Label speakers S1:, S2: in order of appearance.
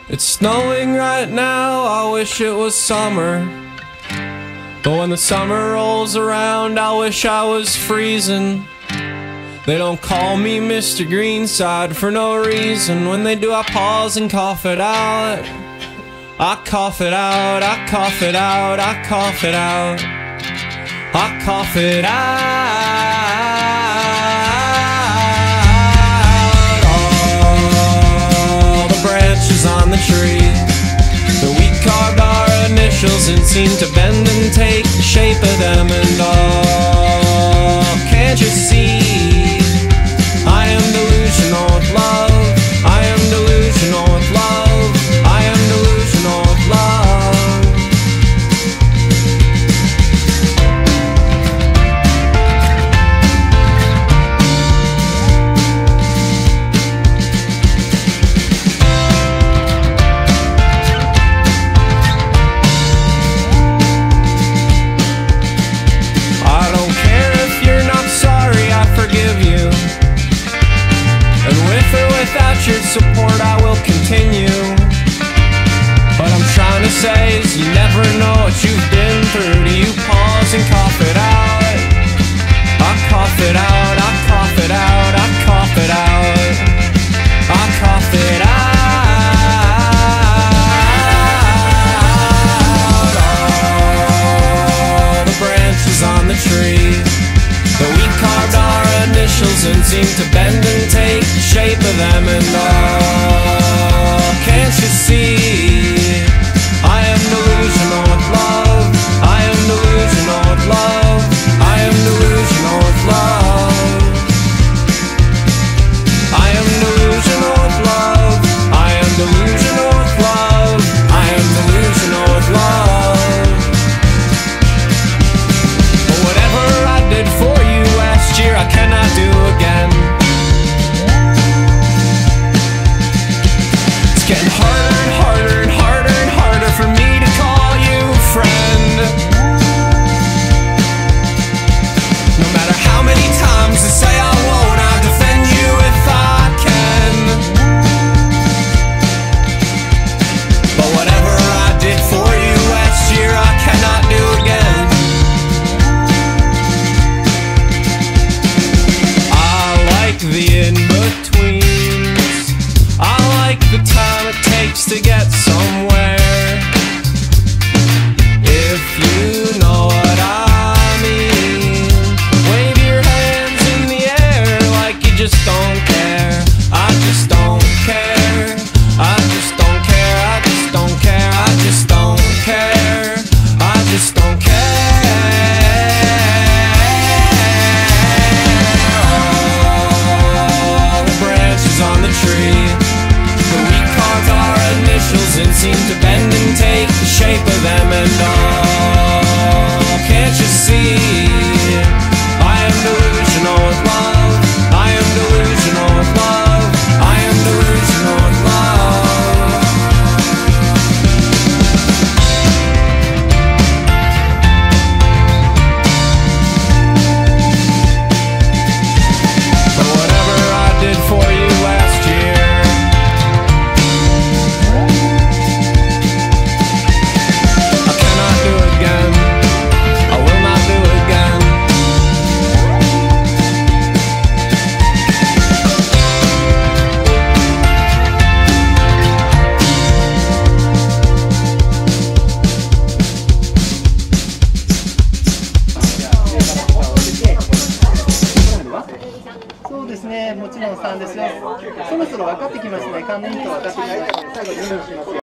S1: It's snowing right now, I wish it was summer. But when the summer rolls around, I wish I was freezing. They don't call me Mr. Greenside for no reason. When they do, I pause and cough it out. I cough it out, I cough it out, I cough it out. I cough it out. All the branches on the tree, we carved our initials and seemed to bend and take the shape of them. And all, can't you see? I am delusional with love. I am delusional with love. I am delusional with love. Without your support I will continue. What I'm trying to say is you never know what you've been through. Do you pause and cough it out? I cough it out, I cough it out, I cough it out, I cough it out. All the branches on the tree, but we carved our initials and seemed to bend and take the shape of them. And all, can't you see? I am delusional with love. I am delusional with love. I am delusional with love. I am delusional with love. I am delusional with love. I am delusional with love. But whatever I did for you last year, I cannot do again. It's getting harder and harder and harder and harder for me to call you friend. No matter how many times I say I won't, I'll defend you if I can. But whatever I did for you last year, I cannot do again. The in-betweens, I like the time it takes to get somewhere. If you know what I mean, wave your hands in the air like you just don't care. I just don't care. I just don't care. I just don't care. I just don't care. I just don't care. On the tree, but we carved our initials and seemed to bend and take the shape of them. And all, can't you see? I am delusional with love. I am delusional with love. I am delusional with love. But whatever I did for you last year, I cannot do again. I will not do again.
S2: そうですね、もちろん3ですよ。そろそろ分かってきますね。関連と分かってきました。最後にお願いしますよ。